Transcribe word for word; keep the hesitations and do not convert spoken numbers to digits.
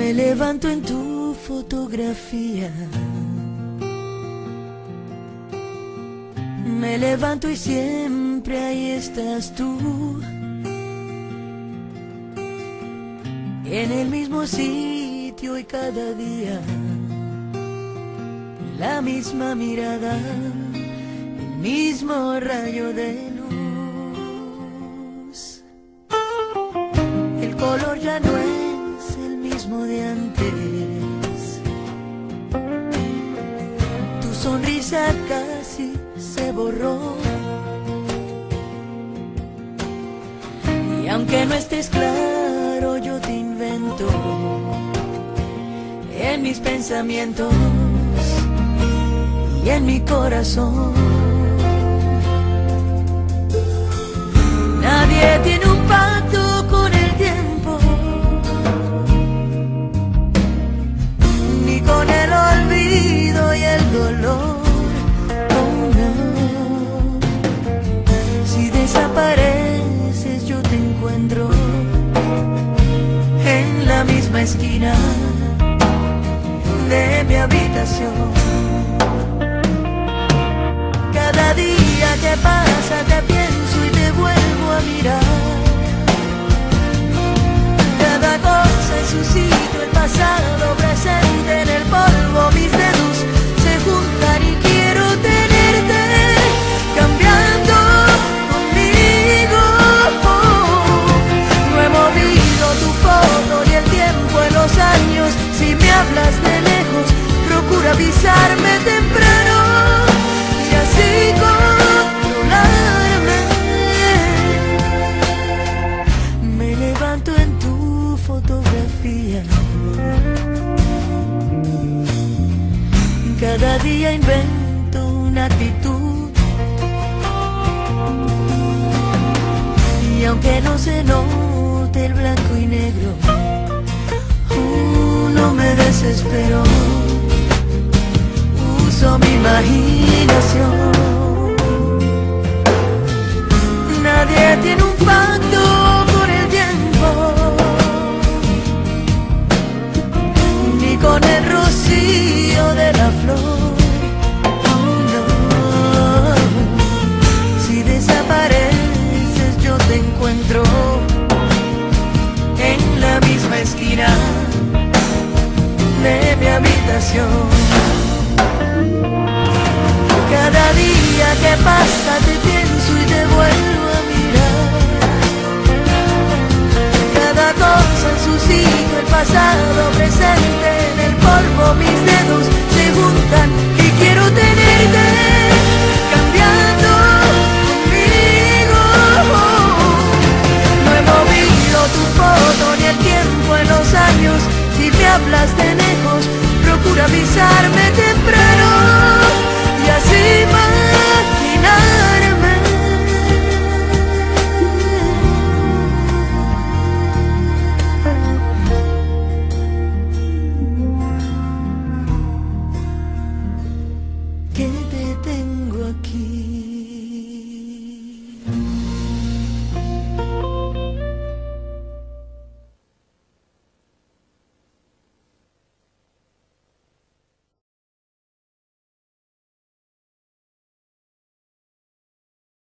Me levanto en tu fotografía, me levanto y siempre ahí estás tú, en el mismo sitio y cada día, la misma mirada, el mismo rayo de luz. El color ya no es el mismo de antes, tu sonrisa casi se borró, y aunque no estés claro yo te invento en mis pensamientos y en mi corazón. Nadie tiene un pacto con el tiempo, ni con el olvido y el dolor. Oh, no. Si desapareces yo te encuentro en la misma esquina de mi habitación. Cada día que pasa te pienso y te vuelvo a mirar. Cada cosa en su sitio, el pasado presente en el polvo. Mis dedos se juntan y quiero tenerte cambiando conmigo. No he movido tu foto ni el tiempo en los años. Si me hablas de lejos, procura avisarme temprano y así controlarme. Me levanto en tu fotografía, cada día invento una actitud, y aunque no se note el blanco y negro, uh, no me desespero. Uso mi imaginación. Nadie tiene un pacto con el tiempo, ni con el rocío de la flor. Oh, no. Si desapareces yo te encuentro en la misma esquina de mi habitación. Cada día que pasa te pienso y te vuelvo a mirar. Cada cosa en su sitio, el pasado presente en el polvo. Mis dedos se juntan